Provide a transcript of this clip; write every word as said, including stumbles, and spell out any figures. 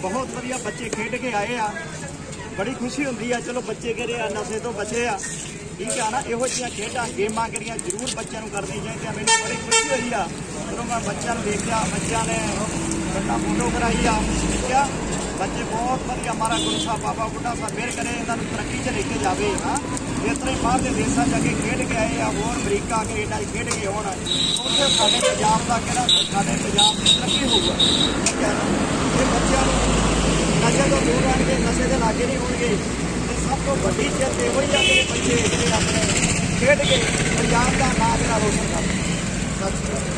बहुत वधिया बच्चे खेड के आए आ, बड़ी खुशी होंदी है। चलो बच्चे कहते हैं नशे तो बचे आ, ठीक है ना। इहो जिहियां खेडां गेमां किहड़ियां जरूर बच्चों को करनी चाहिए। मैंने बड़ी खुशी हुई आ जदों मैं बच्चों को देखा, बच्चों ने बड़ा फोटो कराई आ, ठीक है। बच्चे बहुत वधिया, हमारा गुरु साहब बाबा बुढ़ा साहब मेहर करे, इन्होंने तरक्की च लेके जाए। हाँ इस तरह बाहर के देशों जाके खेड के आए आ, होर अमरीका कनेडा खेड के आउण, उत्थे साडे पंजाब का कहना साडे पंजाब की तरक्की होगा, ठीक है ना। ये बच्चों नशे तो दूर रहणगे, नशे के लागे नहीं होणगे। सब तो वड्डी चीज इहो ही आ कि बच्चे जिहड़े अपने खेड के पंजाब का नाम रोशन कर।